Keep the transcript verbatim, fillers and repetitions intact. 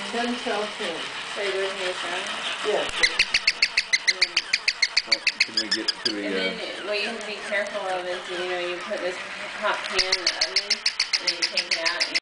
ten till ten. So you go to your son? Yes. Oh, can we get to the, And uh, then what you have to be careful of is, you know, you put this hot pan in the oven, and then you take it out, and